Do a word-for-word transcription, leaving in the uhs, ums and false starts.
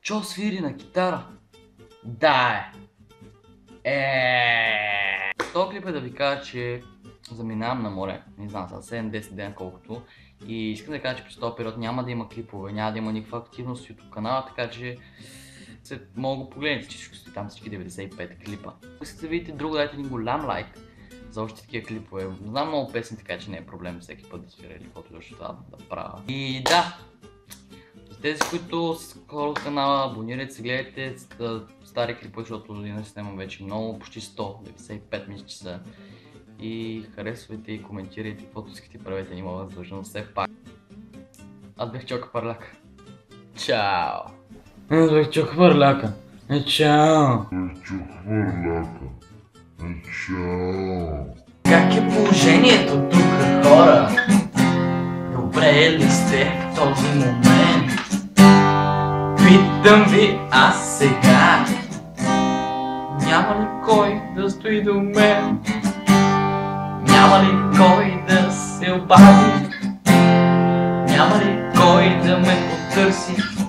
Чо свири на китара? Да е. Е. Този клип е да ви кажа, че заминавам на море. Не знам, са седем-десет дена колкото. И искам да кажа, че през този период няма да има клипове, няма да има никаква активност в YouTube канала, така че се мога да погледнете, че ще там всички деветдесет и пет клипа. Ако искате да видите друго, дайте един голям лайк за още такива клипове. Знам много песни, така че не е проблем всеки път да свиря или каквото ще това да правя. И да, за тези, които са хора от канала, абонирайте се, гледайте стари клипове, защото иначе снимам вече много, почти сто, деветдесет и пет мисля, че са. И харесвайте и коментирайте, каквото искате правете, няма възможно все пак. Аз бях Чока Парляка. Чао! Аз бях Чока Парляка. Е, чао! Чока Парляка. Е, чао! Как е положението тук, хора? Добре ли сте в този момент? Питам ви аз сега. Няма ли кой да стои до мен? Няма ли кой да се обади? Няма ли кой да ме потърси?